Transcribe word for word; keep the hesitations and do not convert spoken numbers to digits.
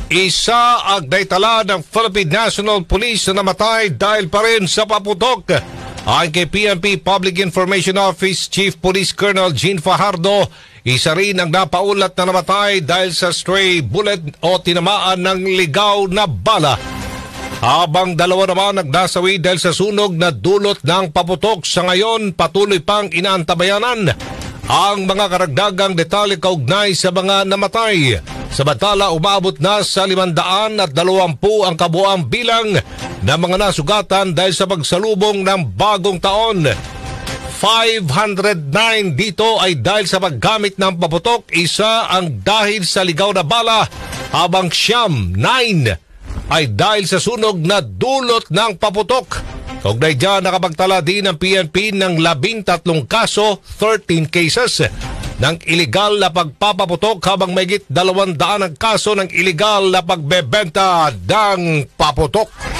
Isa ang naitala ng Philippine National Police na namatay dahil pa rin sa paputok. Ayon kay P N P Public Information Office Chief Police Colonel Jean Fajardo, isa rin ang napaulat na namatay dahil sa stray bullet o tinamaan ng ligaw na bala. Habang dalawa naman nagnasawi dahil sa sunog na dulot ng paputok. Sa ngayon, patuloy pang inaantabayanan ang mga karagdagang detalye kaugnay sa mga namatay. Samantala, umabot na sa limandaan at dalawampu ang kabuang bilang ng mga nasugatan dahil sa pagsalubong ng bagong taon. five hundred nine dito ay dahil sa paggamit ng paputok, isa ang dahil sa ligaw na bala, habang siyam, nine, ay dahil sa sunog na dulot ng paputok. Kaugnay dyan, nakapagtala din ng P N P ng labing tatlong kaso, thirteen cases, ng iligal na pagpapaputok, habang mayigit dalawang daan ang kaso ng iligal na pagbebenta ng paputok.